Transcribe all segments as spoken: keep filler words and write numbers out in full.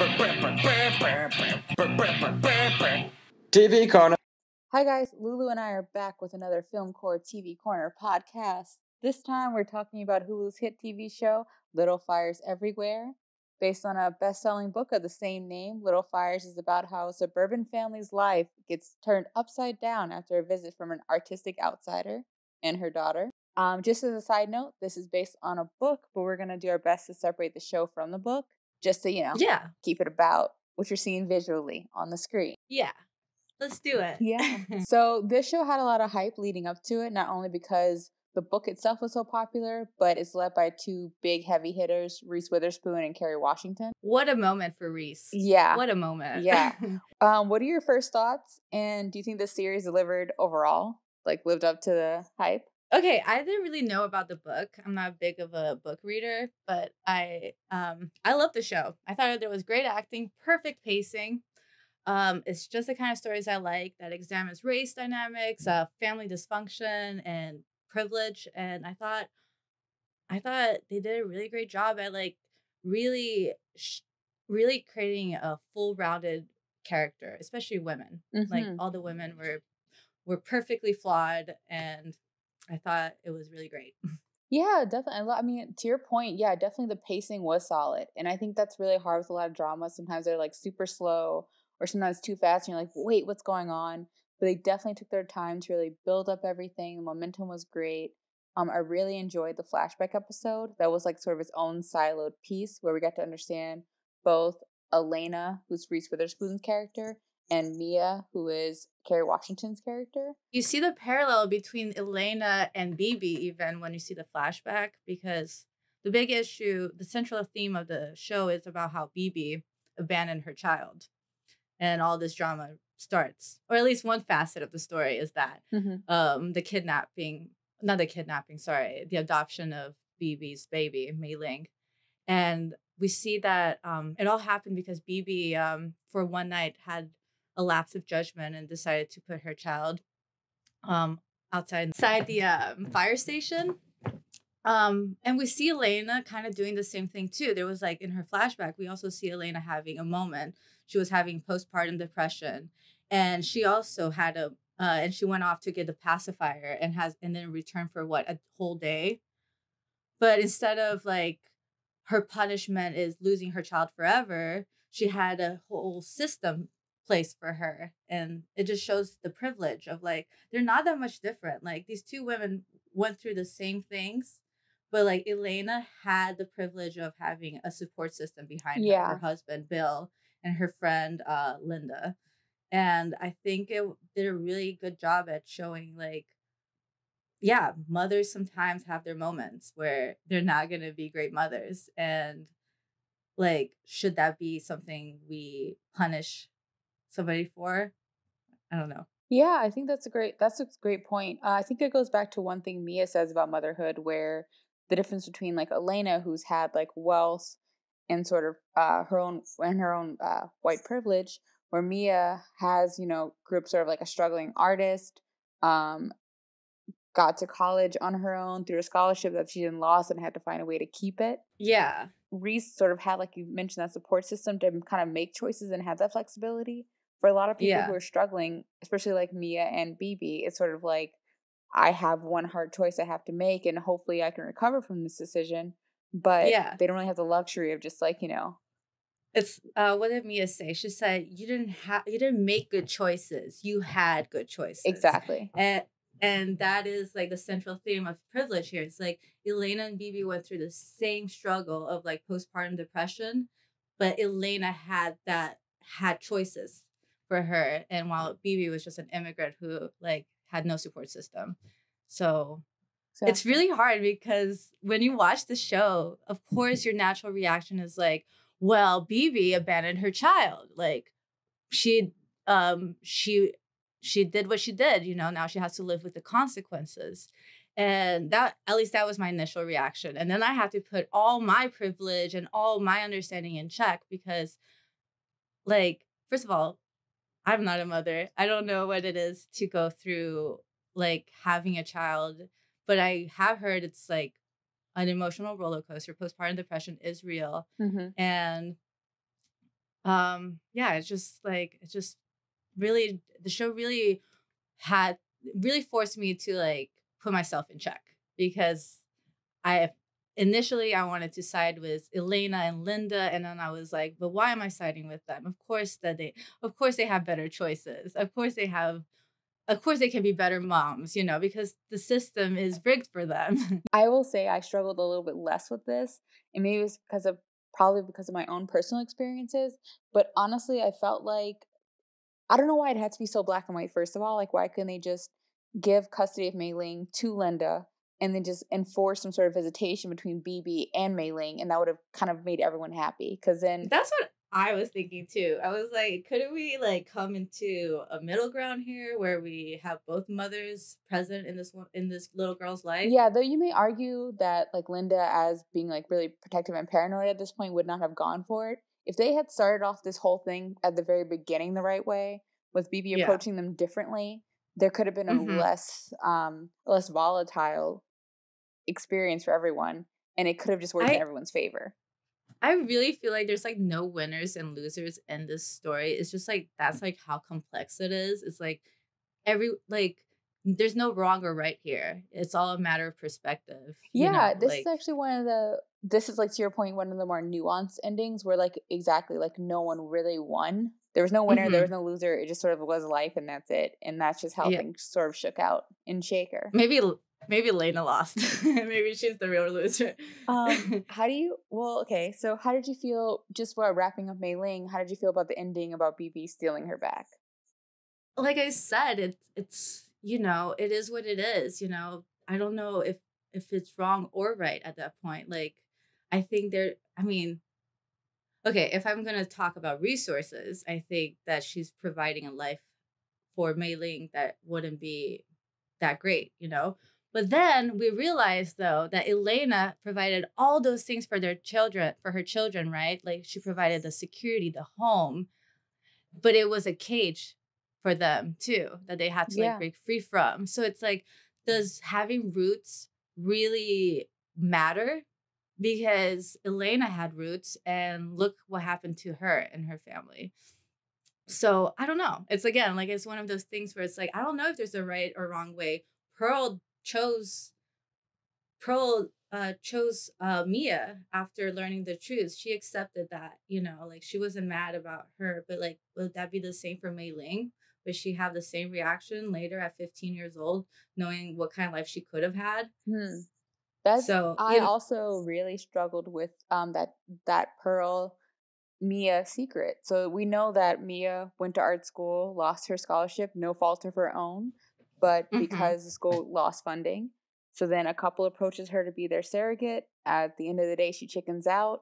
T V Corner. Hi guys, Lulu and I are back with another Filmcore T V Corner podcast. This time we're talking about Hulu's hit T V show, Little Fires Everywhere. Based on a best-selling book of the same name, Little Fires is about how a suburban family's life gets turned upside down after a visit from an artistic outsider and her daughter. Um, just as a side note, this is based on a book, but we're going to do our best to separate the show from the book, just to, you know, Yeah. keep it about what you're seeing visually on the screen. Yeah. Let's do it. Yeah. So this show had a lot of hype leading up to it, not only because the book itself was so popular, but it's led by two big heavy hitters, Reese Witherspoon and Kerry Washington. What a moment for Reese. Yeah. What a moment. Yeah. um, what are your first thoughts? And do you think the series delivered overall? Like lived up to the hype? Okay, I didn't really know about the book. I'm not big of a book reader, but I um I love the show. I thought there was great acting, perfect pacing. Um, it's just the kind of stories I like that examines race dynamics, uh, family dysfunction, and privilege. And I thought, I thought they did a really great job at like really, sh- really creating a full-rounded character, especially women. Mm-hmm. Like all the women were were perfectly flawed, and I thought it was really great. Yeah, definitely. I lo- I mean, to your point, yeah, definitely the pacing was solid. And I think that's really hard with a lot of dramas. Sometimes they're like super slow or sometimes too fast and you're like, wait, what's going on? But they definitely took their time to really build up everything. The momentum was great. Um, I really enjoyed the flashback episode. That was like sort of its own siloed piece where we got to understand both Elena, who's Reese Witherspoon's character, and Mia, who is Kerry Washington's character. You see the parallel between Elena and Bibi even when you see the flashback, because the big issue, the central theme of the show is about how Bibi abandoned her child. And all this drama starts, or at least one facet of the story is that Mm-hmm. um, the kidnapping, not the kidnapping, sorry, the adoption of Bibi's baby, Mei Ling. And we see that um, it all happened because Bibi, um, for one night, had a lapse of judgment and decided to put her child um, outside inside the um, fire station. Um, and we see Elena kind of doing the same thing too. There was like in her flashback, we also see Elena having a moment. She was having postpartum depression, and she also had a, uh, and she went off to get a pacifier and has, and then returned for what, a whole day. But instead of like her punishment is losing her child forever, she had a whole system placed for her. And it just shows the privilege of like, they're not that much different. Like these two women went through the same things, but like Elena had the privilege of having a support system behind Yeah. her, her husband, Bill, and her friend, uh, Linda. And I think it did a really good job at showing like, yeah, mothers sometimes have their moments where they're not going to be great mothers. And like, should that be something we punish somebody for? I don't know. Yeah, I think that's a great that's a great point. Uh, I think it goes back to one thing Mia says about motherhood, where the difference between like Elena, who's had like wealth and sort of uh, her own and her own uh, white privilege, where Mia has you know grew up sort of like a struggling artist, um, got to college on her own through a scholarship that she then lost and had to find a way to keep it. Yeah. Reese sort of had, like you mentioned, that support system to kind of make choices and have that flexibility. For a lot of people Yeah. who are struggling, especially like Mia and Bibi, it's sort of like, I have one hard choice I have to make, and hopefully I can recover from this decision. But Yeah. they don't really have the luxury of just like, you know. It's uh what did Mia say? She said you didn't have you didn't make good choices. You had good choices. Exactly. And and that is like the central theme of privilege here. It's like Elena and Bibi went through the same struggle of like postpartum depression, but Elena had that had choices for her, and while Bibi was just an immigrant who like had no support system. So So, it's really hard because when you watch the show, of course, your natural reaction is like, well, Bibi abandoned her child. Like she, um, she, she did what she did, you know, now she has to live with the consequences. And that, at least that was my initial reaction. And then I have to put all my privilege and all my understanding in check because like, first of all, I'm not a mother. I don't know what it is to go through like having a child, but I have heard it's like an emotional roller coaster. Postpartum depression is real. mm-hmm. And Um, yeah, it's just like it's just really the show really had really forced me to like put myself in check because I initially I wanted to side with Elena and Linda, and then I was like, but why am I siding with them? Of course that they of course they have better choices. Of course they have of course they can be better moms, you know, because the system is rigged for them. I will say I struggled a little bit less with this, and maybe it was because of probably because of my own personal experiences. But honestly, I felt like I don't know why it had to be so black and white, first of all. Like, why couldn't they just give custody of Mei Ling to Linda and then just enforce some sort of visitation between B B and Mei Ling? And that would have kind of made everyone happy. Because then, That's what I was thinking too. I was like, couldn't we like come into a middle ground here where we have both mothers present in this one in this little girl's life? yeah, though you may argue that, like, Linda, as being like really protective and paranoid at this point, would not have gone for it. If they had started off this whole thing at the very beginning the right way, with B B Yeah. approaching them differently, there could have been a Hmm. less um less volatile experience for everyone, and it could have just worked in I everyone's favor. I really feel like there's like no winners and losers in this story. It's just like that's like how complex it is. It's like every like there's no wrong or right here. It's all a matter of perspective, you Yeah, know, this is like actually one of the this is like to your point, one of the more nuanced endings where like exactly like no one really won. There was no winner, there was hmm no loser. It just sort of was life, and that's it. And that's just how yeah. things sort of shook out in Shaker. Maybe maybe Lena lost. Maybe she's the real loser. Um, how do you well, okay, so how did you feel just while wrapping up Mei Ling, how did you feel about the ending about B B stealing her back? Like I said, it's it's you know, it is what it is, you know. I don't know if if it's wrong or right at that point. Like I think there I mean, okay, if I'm going to talk about resources, I think that she's providing a life for Mei Ling that wouldn't be that great, you know? But then we realized though that Elena provided all those things for their children, for her children, right? Like she provided the security, the home, but it was a cage for them too that they had to like Yeah. break free from. So it's like, does having roots really matter? Because Elena had roots and look what happened to her and her family. So I don't know. It's again like it's one of those things where it's like I don't know if there's a right or wrong way. Pearl chose Pearl uh chose uh Mia after learning the truth. She accepted that, you know, like she wasn't mad about her, but like would that be the same for Mei Ling? Would she have the same reaction later at fifteen years old, knowing what kind of life she could have had? Hmm. That's So, I you know, also really struggled with um that that Pearl Mia secret. So we know that Mia went to art school, lost her scholarship, no fault of her own, but mhm. because the school lost funding. So then a couple approaches her to be their surrogate. At the end of the day, she chickens out.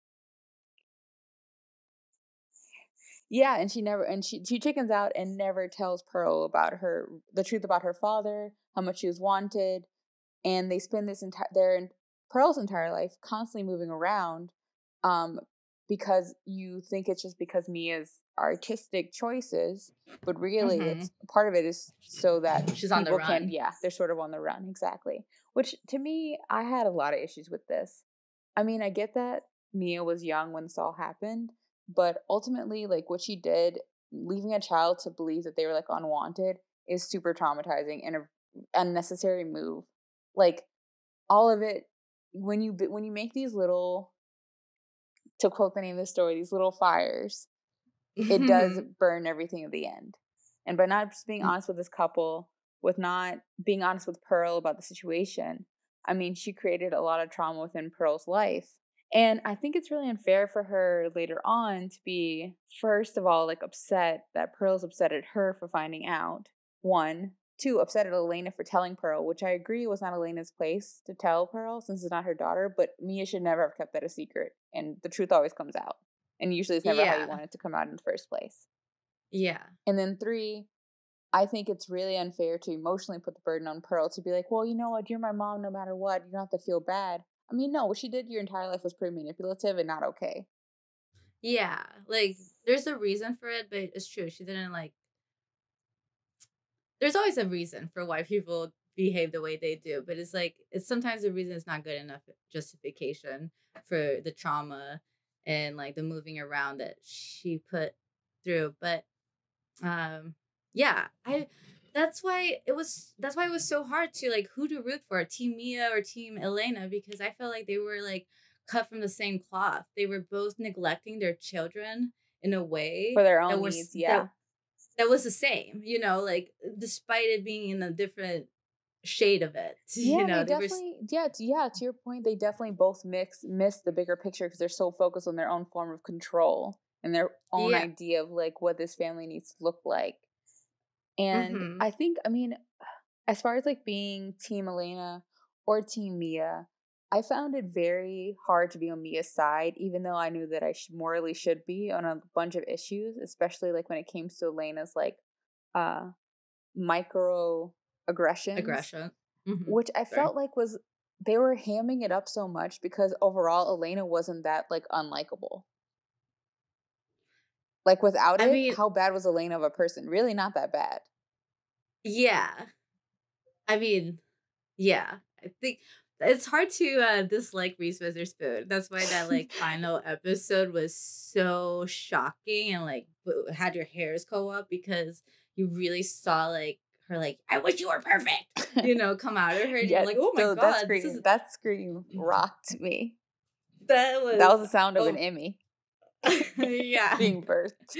Yeah, and she never and she she chickens out and never tells Pearl about her the truth about her father, how much she was wanted, and they spend this entire their Pearl's entire life constantly moving around, um, because you think it's just because Mia's artistic choices, but really it's Mhm. part of it is so that She's on the people can, run. yeah, they're sort of on the run, exactly. Which to me, I had a lot of issues with this. I mean, I get that Mia was young when this all happened, but ultimately, like what she did, leaving a child to believe that they were like unwanted, is super traumatizing and a unnecessary move. Like all of it, when you when you make these little, to quote the name of the story, these little fires, it does burn everything at the end. And by not just being honest with this couple, with not being honest with Pearl about the situation, I mean, she created a lot of trauma within Pearl's life. And I think it's really unfair for her later on to be, first of all, like upset that Pearl's upset at her for finding out. One. Two, upset at Elena for telling Pearl, which I agree was not Elena's place to tell Pearl since it's not her daughter, but Mia should never have kept that a secret. And the truth always comes out. And usually it's never how you Yeah. want it to come out in the first place. Yeah. And then three, I think it's really unfair to emotionally put the burden on Pearl to be like, well, you know what, you're my mom no matter what. You don't have to feel bad. I mean, no, what she did your entire life was pretty manipulative and not okay. Yeah. Like there's a reason for it, but it's true. She didn't like there's always a reason for why people behave the way they do, but it's like it's sometimes the reason is not good enough justification for the trauma and like the moving around that she put through. But um yeah, I that's why it was that's why it was so hard to like who to root for, Team Mia or Team Elena, because I felt like they were like cut from the same cloth. They were both neglecting their children in a For way their that own was needs, yeah. that that was the same, you know, like despite it being in a different shade of it. You Yeah, know, they they were s- definitely, yeah, to, yeah, to your point, they definitely both mix miss the bigger picture because they're so focused on their own form of control and their own yeah. idea of like what this family needs to look like. And Mhm. I think, I mean, as far as like being Team Elena or Team Mia, I found it very hard to be on Mia's side, even though I knew that I should, morally should be on a bunch of issues, especially like when it came to Elena's like uh micro aggressions, Aggression. Mhm. which I Sorry. felt like was they were hamming it up so much because overall Elena wasn't that like unlikable. Like without I it, mean, how bad was Elena of a person? Really not that bad. yeah. I mean, yeah. I think it's hard to uh, dislike Reese Witherspoon. That's why that like final episode was so shocking and like w- had your hairs go up because you really saw like her like I wish you were perfect, you know, come out of her, and you're Yeah, like, oh my so that god, this is scream, that scream rocked me. that That was was the sound of an oh Emmy yeah. being birthed.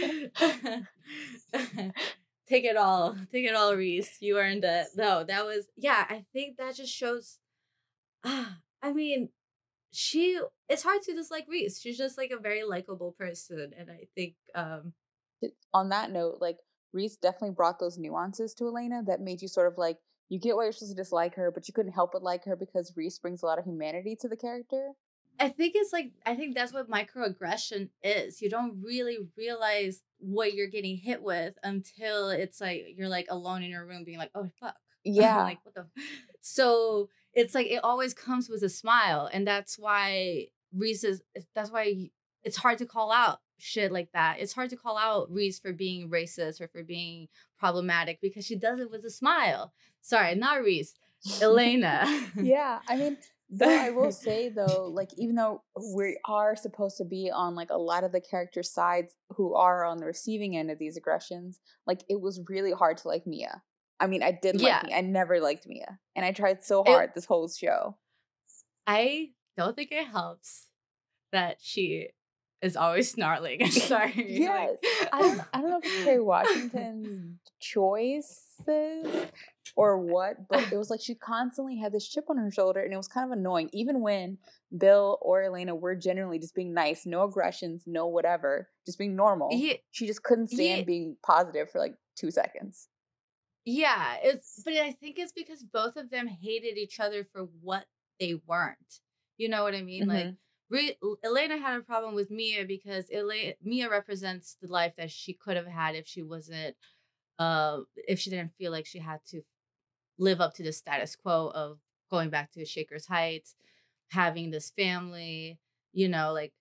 Take it all, take it all, Reese. You earned it. No, that was yeah. I think that just shows. Ah, I mean, she it's hard to dislike Reese. She's just like a very likable person. And I think um On that note, like Reese definitely brought those nuances to Elena that made you sort of like you get why you're supposed to dislike her, but you couldn't help but like her because Reese brings a lot of humanity to the character. I think it's like I think that's what microaggression is. You don't really realize what you're getting hit with until it's like you're like alone in your room being like, oh fuck. Yeah. Like what the so it's like it always comes with a smile. And that's why Reese is that's why it's hard to call out shit like that. It's hard to call out Reese for being racist or for being problematic because she does it with a smile. Sorry, not Reese. Elena. Yeah, I mean, though I will say though, like even though we are supposed to be on like a lot of the character sides who are on the receiving end of these aggressions, like it was really hard to like Mia. I mean, I didn't like Yeah. Mia. I never liked Mia, and I tried so It hard this whole show. I don't think it helps that she is always snarling. I'm sorry. Like Yes, I don't. I don't know if it's Kerry Washington's choices or what, but it was like she constantly had this chip on her shoulder, and it was kind of annoying. Even when Bill or Elena were generally just being nice, no aggressions, no whatever, just being normal. yeah, She just couldn't yeah, stand being positive for like two seconds. yeah. It's but I think it's because both of them hated each other for what they weren't. You know what I mean? Like Mm-hmm. Re- Elena had a problem with Mia because Ele- Mia represents the life that she could have had if she wasn't uh if she didn't feel like she had to live up to the status quo of going back to Shaker's Heights, having this family, you know, like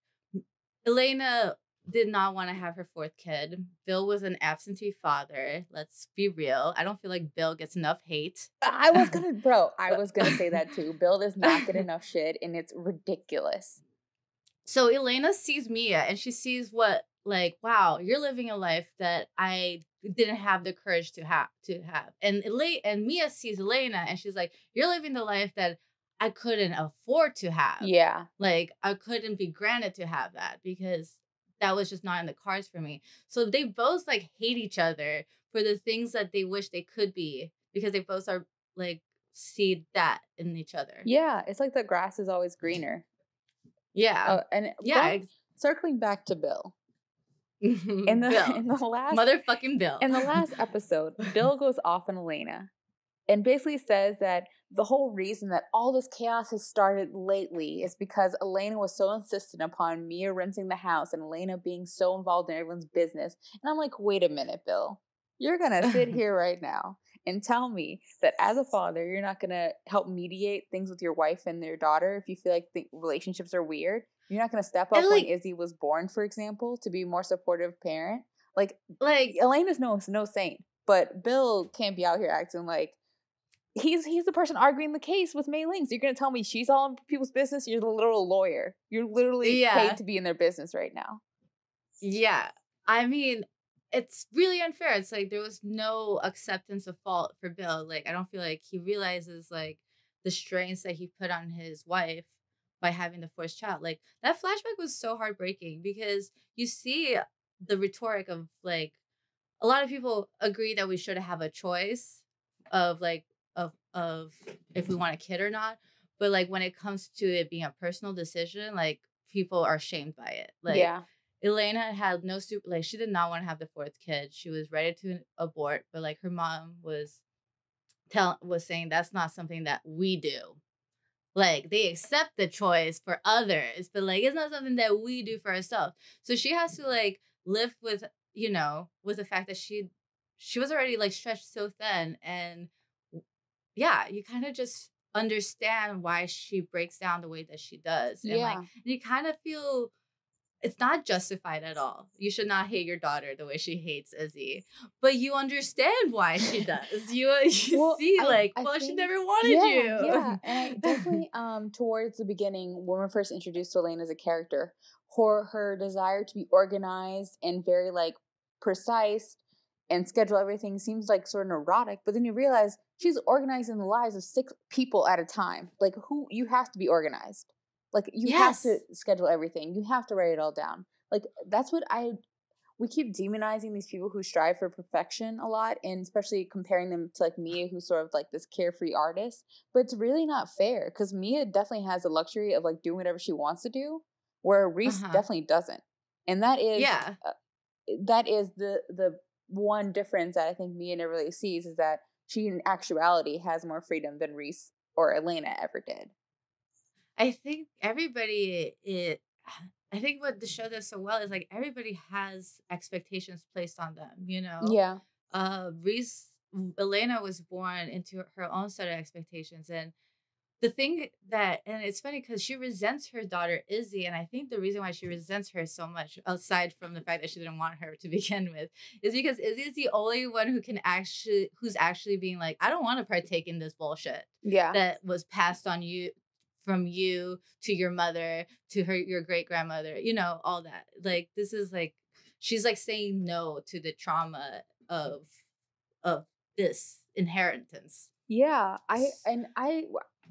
Elena did not want to have her fourth kid. Bill was an absentee father. Let's be real. I don't feel like Bill gets enough hate. I was gonna, bro. I was gonna say that too. Bill does not get enough shit, and it's ridiculous. So Elena sees Mia and she sees what like, wow, you're living a life that I didn't have the courage to have to have. And Ele- and Mia sees Elena and she's like, you're living the life that I couldn't afford to have. Yeah. Like I couldn't be granted to have that because that was just not in the cards for me. So they both like hate each other for the things that they wish they could be because they both are like see that in each other. Yeah, it's like the grass is always greener. Yeah. Oh, and Yeah. going, Ex- circling back to Bill. In the Bill. in the last Motherfucking Bill. in the last episode, Bill goes off on Elena and basically says that the whole reason that all this chaos has started lately is because Elena was so insistent upon Mia renting the house and Elena being so involved in everyone's business. And I'm like, wait a minute, Bill. You're gonna sit here right now and tell me that as a father, you're not gonna help mediate things with your wife and your daughter if you feel like the relationships are weird. You're not gonna step And up when like, Izzy was born, for example, to be a more supportive parent. Like like, Elena's no no saint, but Bill can't be out here acting like he's he's the person arguing the case with Mei Ling. So you're gonna tell me she's all in people's business? You're the literal lawyer. You're literally paid Yeah. to be in their business right now. Yeah. I mean, it's really unfair. It's like there was no acceptance of fault for Bill. Like, I don't feel like he realizes like the strains that he put on his wife by having the first child. Like that flashback was so heartbreaking because you see the rhetoric of like a lot of people agree that we should have a choice of like of of if we want a kid or not. But like when it comes to it being a personal decision, like people are shamed by it. Like Yeah. Elena had no super like she did not want to have the fourth kid. She was ready to abort, but like her mom was tell was saying that's not something that we do. Like they accept the choice for others, but like it's not something that we do for ourselves. So she has to like live with, you know, with the fact that she she was already like stretched so thin, and yeah, you kind of just understand why she breaks down the way that she does. And like Yeah. you kind of feel it's not justified at all. You should not hate your daughter the way she hates Izzy, but you understand why she does. You you Well, see, I like, I well, she think never wanted yeah, yeah, you. and I definitely um towards the beginning when we're first introduced to Elaine as a character, her her desire to be organized and very like precise and schedule everything seems like sort of neurotic, but then you realize she's organizing the lives of six people at a time. Like who you have to be organized. Like you have to Yes. schedule everything. You have to write it all down. Like that's what I we keep demonizing these people who strive for perfection a lot, and especially comparing them to like Mia, who's sort of like this carefree artist. But it's really not fair because Mia definitely has the luxury of like doing whatever she wants to do, where Uh Reese huh. definitely doesn't. And that is Yeah. uh, that is the the one difference that I think Mia never really sees is that she in actuality has more freedom than Reese or Elena ever did. I think everybody it I think what the show does so well is like everybody has expectations placed on them, you know? Yeah. Uh Reese Elena was born into her own set of expectations, and the thing that and it's funny because she resents her daughter Izzy, and I think the reason why she resents her so much, aside from the fact that she didn't want her to begin with, is because Izzy is the only one who can actually who's actually being like, I don't want to partake in this bullshit Yeah. that was passed on you from you to your mother to her your great grandmother, you know, all that. Like this is like she's like saying no to the trauma of of this inheritance. Yeah. I and I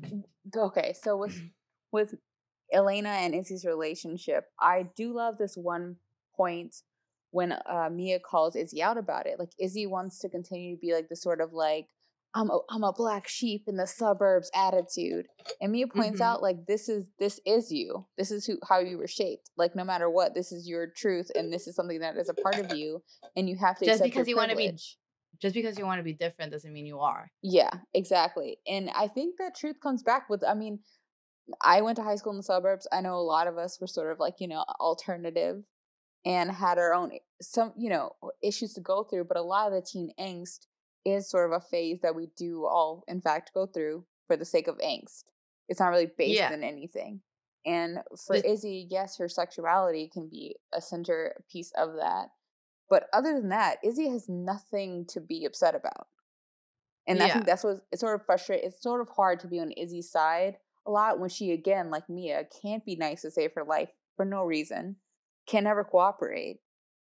okay, so with with Elena and Izzy's relationship, I do love this one point when uh, Mia calls Izzy out about it. Like Izzy wants to continue to be like the sort of like I'm a, I'm a black sheep in the suburbs attitude, and Mia points Mm-hmm. out like this is this is you. This is who how you were shaped. Like no matter what, this is your truth, and this is something that is a part of you, and you have to Just accept your because you want to be privilege. just because you want to be different doesn't mean you are. Yeah, exactly. And I think that truth comes back with. I mean, I went to high school in the suburbs. I know a lot of us were sort of like, you know, alternative and had our own some, you know, issues to go through, but a lot of the teen angst is sort of a phase that we do all in fact go through for the sake of angst. It's not really based Yeah. in anything. And for The, Izzy, yes, her sexuality can be a center piece of that. But other than that, Izzy has nothing to be upset about. And I think yeah. that's what it's sort of frustrating. It's sort of hard to be on Izzy's side a lot when she, again, like Mia, can't be nice to save her life for no reason, can never cooperate.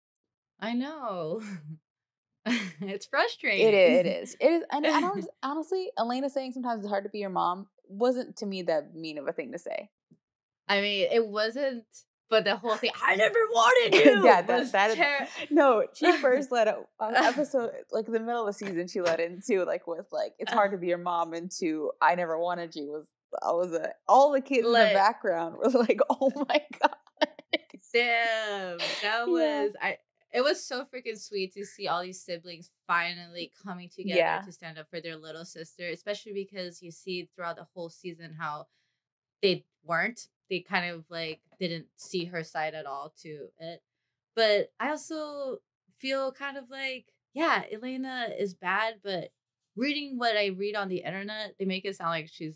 I know. It's It is. It frustrating. is. It is. And I don't honestly, Elena saying sometimes it's hard to be your mom wasn't to me that mean of a thing to say. I mean, it wasn't, but the whole thing, I never wanted Yeah, you, that was that ter- no. She first let a, a episode like the middle of the season. She let into like with like it's hard to be your mom into I never wanted you was I was a all the kids in the like, background were like oh my god. damn, that Yeah. was, I, it was so freaking sweet to see all these siblings finally coming together Yeah. to stand up for their little sister, especially because you see throughout the whole season how they weren't. They kind of like didn't see her side at all to it. But I also feel kind of like, yeah, Elena is bad, but reading what I read on the internet, they make it sound like she's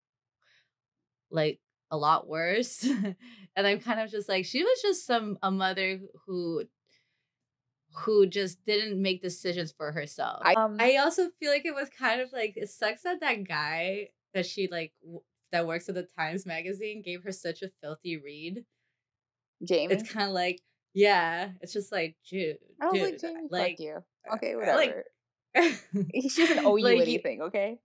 like a lot worse. And I'm kind of just like, she was just some a mother who who just didn't make decisions for herself. I Um, I also feel like it was kind of like it sucks that that guy that she like w- that works at the Times magazine gave her such a filthy read. Jamie. It's kind of like, yeah, it's just like, dude, I was like, dude, Jamie, like, fuck you. Okay, uh, whatever. like, She doesn't owe you like you, anything, okay?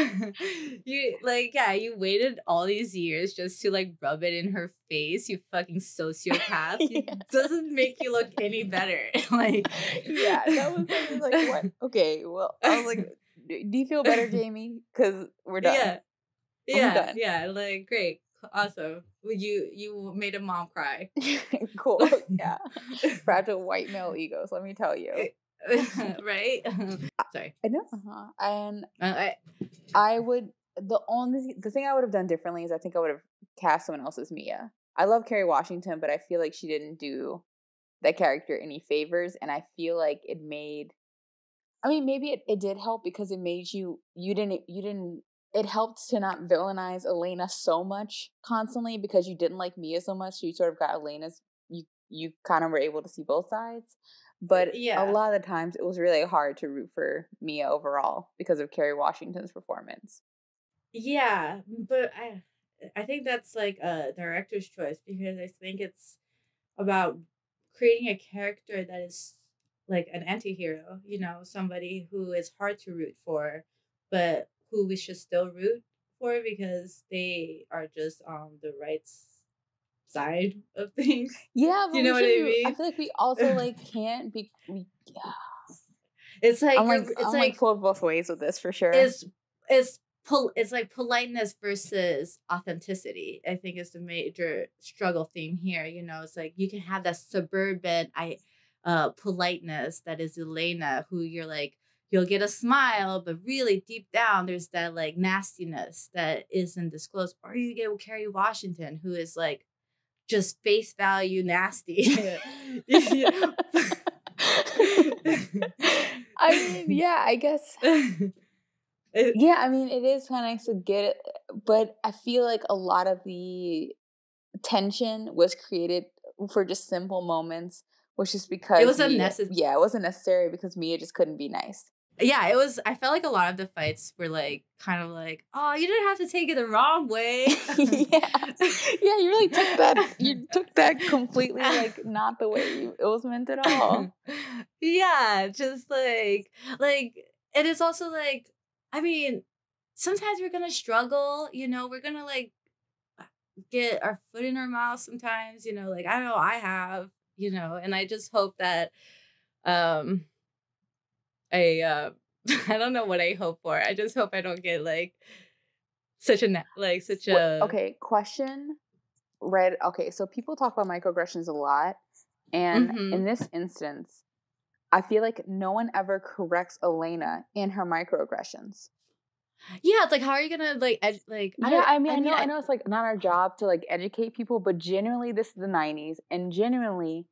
you like yeah, you waited all these years just to like rub it in her face, you fucking sociopath. Yeah. It doesn't make you look any better. Like, Yeah, that was like, like what? Okay, well, I was like, do you feel better, Jamie? Because we're done. Yeah, We're yeah, done. yeah. Like, great, awesome. You you made a mom cry. Cool. Yeah. Fragile white male egos. Let me tell you. Right? Sorry. I know. Uh-huh. And Uh, I, I would the only the thing I would have done differently is I think I would have cast someone else as Mia. I love Kerry Washington, but I feel like she didn't do that character any favors, and I feel like it made. I mean, maybe it, it did help because it made you you didn't you didn't. It helped to not villainize Elena so much constantly because you didn't like Mia so much. So you sort of got Elena's. You you kind of were able to see both sides. But a yeah, lot of the times it was really hard to root for Mia overall because of Kerry Washington's performance. yeah. But I I think that's like a director's choice because I think it's about creating a character that is like an anti-hero, you know, somebody who is hard to root for, but who we should still root for because they are just on the right s- side of things. Yeah, Do but you we know what should I be. I mean? feel like we also like can't be. We, yeah. It's like I'm like you're it's I'm like like pulled both ways with this for sure. it's it's pol- it's like politeness versus authenticity. I think is the major struggle theme here. You know, it's like you can have that suburban I uh politeness that is Elena, who you're like you'll get a smile, but really deep down there's that like nastiness that isn't disclosed. Or you get Kerry Washington, who is like just face value nasty. I mean, yeah, I guess. It- Yeah, I mean, it is kind of nice to get it, but I feel like a lot of the tension was created for just simple moments, which is because it was Mia, unnecessary. yeah, it wasn't necessary because Mia just couldn't be nice. Yeah, it was. I felt like a lot of the fights were like kind of like, oh, you didn't have to take it the wrong way. Yeah, yeah, you really took that. You took that completely like not the way you, it was meant at all. Yeah, just like like it is also like, I mean, sometimes we're gonna struggle. You know, we're gonna like get our foot in our mouth sometimes. You know, like I know I have. You know, and I just hope that um I uh I don't know what I hope for. I just hope I don't get like such a na- like such What, a okay, question. Read. Okay, so people talk about microaggressions a lot, and mm-hmm. in this instance, I feel like no one ever corrects Elena in her microaggressions. Yeah, it's like how are you gonna like ed- like I Yeah, don't I mean, I I mean know, I I, know, it's like not our job to like educate people, but genuinely, this is the nineties, and genuinely,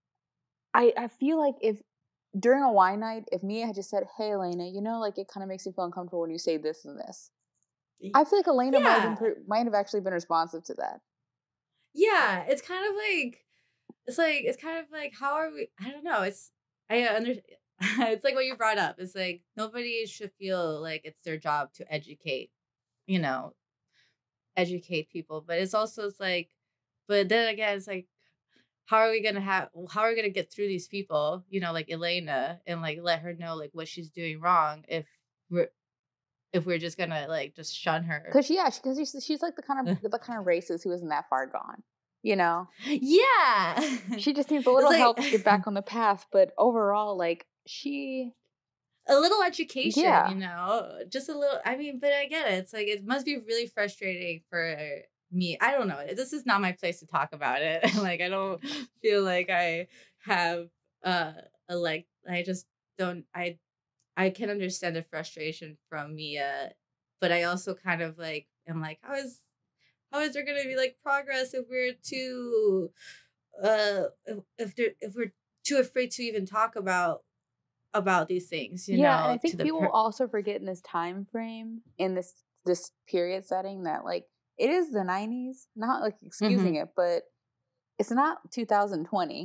I I feel like if during a wine night, if Mia had just said, "Hey, Elena, you know, like it kind of makes me feel uncomfortable when you say this and this," I feel like Elena might have been yeah pre- might have actually been responsive to that. yeah it's kind of like it's like it's kind of like how are we I don't know it's I under it's like what you brought up. It's like nobody should feel like it's their job to educate, you know, educate people, but it's also it's like but then again it's like how are we gonna have how are we gonna get through these people, you know, like Elena, and like let her know like what she's doing wrong if we're if we're just gonna like just shun her. Cause yeah, because she's she's like the kind of the kind of racist who isn't that far gone, you know. Yeah. She just needs a It's little like help to get back on the path, but overall, like she, a little education, you yeah, know, just a little. I mean, but I get it. It's like it must be really frustrating for me. I don't know. This is not my place to talk about it. Like I don't feel like I have uh a like I just don't I I can understand the frustration from Mia, but I also kind of like am like how is how is there gonna be like progress if we're too uh if, if there if we're too afraid to even talk about about these things, you yeah. And I know, to think the people per- also forget in this time frame, in this this period setting, that like it is the nineties, not like excusing Mhm. it, but it's not two thousand twenty.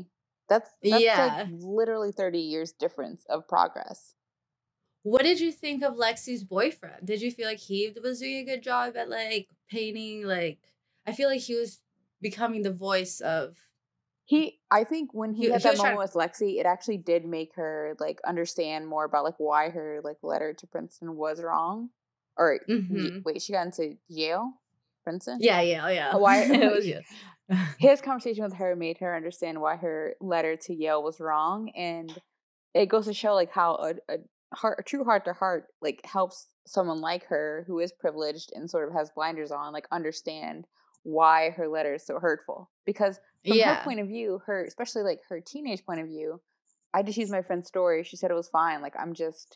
That's that's like Yeah. literally thirty years difference of progress. What did you think of Lexi's boyfriend? Did you feel like he was doing a good job at like painting? Like, I feel like he was becoming the voice of. He, I think when he He had he that was moment trying. with Lexi, it actually did make her like understand more about like why her like letter to Princeton was wrong. Or y- Mm-hmm. wait, she got into Yale, Princeton. Yeah, yeah, yeah. Why It was you. his conversation with her made her understand why her letter to Yale was wrong, and it goes to show like how a, a heart, a true heart to heart, like helps someone like her who is privileged and sort of has blinders on, like understand why her letter is so hurtful. Because from her Yeah. point of view, her especially like her teenage point of view, I just used my friend's story. She said it was fine. Like I'm just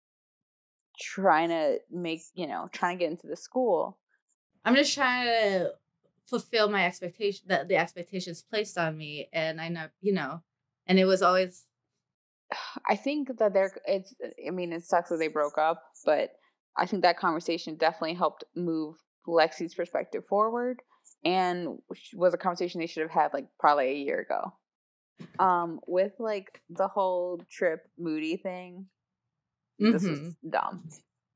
trying to make you know trying to get into the school. I'm just trying to fulfill my expectation that the expectations placed on me, and I know, you know, and it was always. I think that they're it's I mean it sucks that they broke up, but I think that conversation definitely helped move Lexi's perspective forward and was a conversation they should have had like probably a year ago. Um with like the whole Trip Moody thing, this was Mm-hmm. dumb.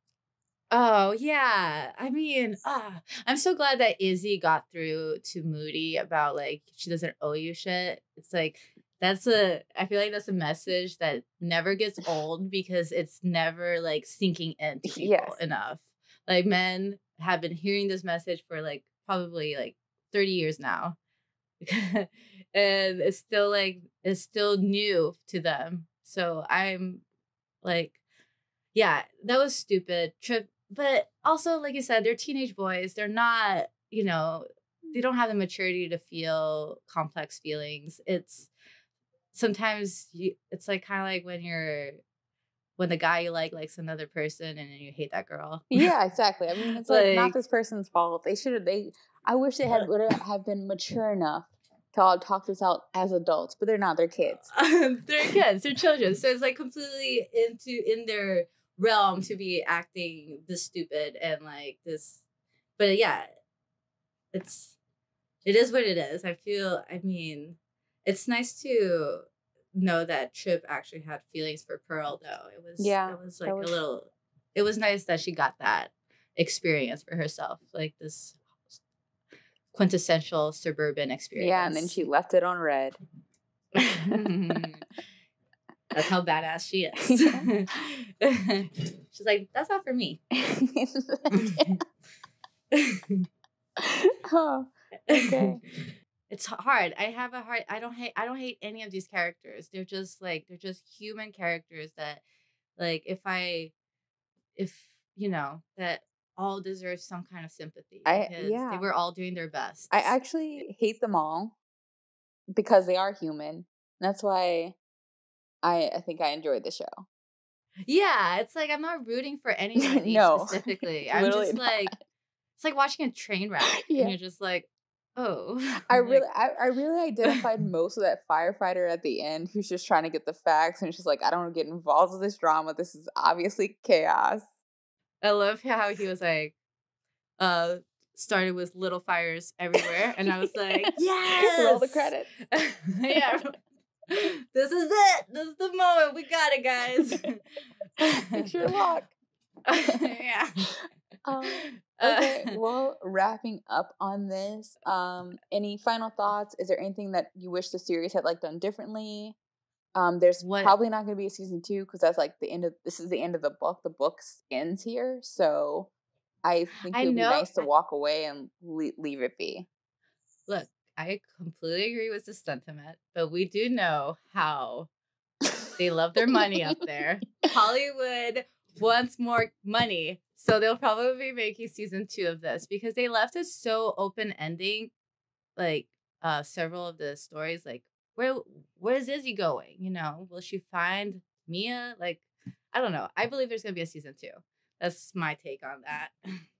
Oh yeah. I mean, ah, I'm so glad that Izzy got through to Moody about like she doesn't owe you shit. It's like that's a I feel like that's a message that never gets old because it's never like sinking into Yes. people enough. Like men have been hearing this message for like probably like thirty years now. And it's still like it's still new to them. So I'm like yeah, that was stupid. Trip, but also, like you said, they're teenage boys. They're not, you know, they don't have the maturity to feel complex feelings. It's sometimes you, it's like kind of like when you're when the guy you like likes another person and then you hate that girl. Yeah, exactly. I mean, it's like not Like this person's fault. They should have they I wish they had would have been mature enough to all talk this out as adults, but they're not, they're kids. they're kids, they're children. So it's like completely into in their realm to be acting this stupid and like this. But yeah, it's it is what it is. I feel, I mean, it's nice to know that Trip actually had feelings for Pearl, though. It was, Yeah, that was that like was a little, it was nice that she got that experience for herself, like this quintessential suburban yeah, and then experience. she left it on red. That's how badass she is. She's like, that's not for me. Oh, okay. It's hard. I have a hard. I don't hate. I don't hate any of these characters. They're just like they're just human characters that, like, if I, if you know that all deserve some kind of sympathy I because they yeah. were all doing their best. I actually hate them all because they are human. That's why I I think I enjoyed the show. Yeah, it's like I'm not rooting for anybody No. specifically. I'm Literally just not. like it's like watching a train wreck, and Yeah. you're just like, oh, I like, really I, I really identified most of that firefighter at the end who's just trying to get the facts and she's like, I don't want to get involved with this drama. This is obviously chaos. I love how he was like, uh, started with little fires everywhere, and I was like, yes, Roll the credits. Yeah, this is it. This is the moment. We got it, guys. Fix your lock. Yeah. Um, okay, well, wrapping up on this, um, any final thoughts? Is there anything that you wish the series had like done differently? Um, there's What? probably not going to be a season two because that's like the end of this is the end of the book. The book ends here, so I think I it would be know. nice to I, walk away and le- leave it be. look, I completely agree with the sentiment, but we do know how they love their money up there. Hollywood wants more money, so they'll probably be making season two of this because they left it so open ending. Like uh, several of the stories, like where where's Izzy going? You know, will she find Mia? Like, I don't know. I believe there's gonna be a season two. That's my take on that.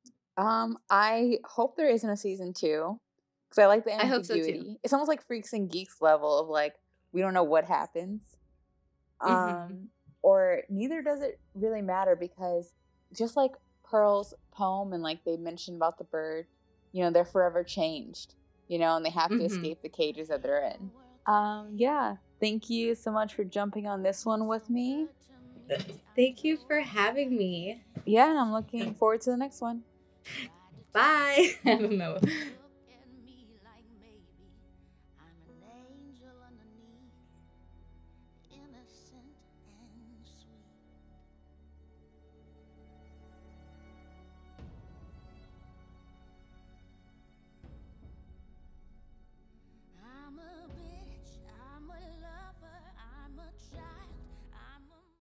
Um, I hope there isn't a season two because I like the I hope so ambiguity. too. It's almost like Freaks and Geeks level of like we don't know what happens. Um, Mm-hmm. or neither does it really matter because just like Pearl's poem and like they mentioned about the bird, you know, they're forever changed, you know, and they have to Mm-hmm. escape the cages that they're in. Um, yeah. Thank you so much for jumping on this one with me. Thank you for having me. Yeah, and I'm looking forward to the next one. Bye. I don't know.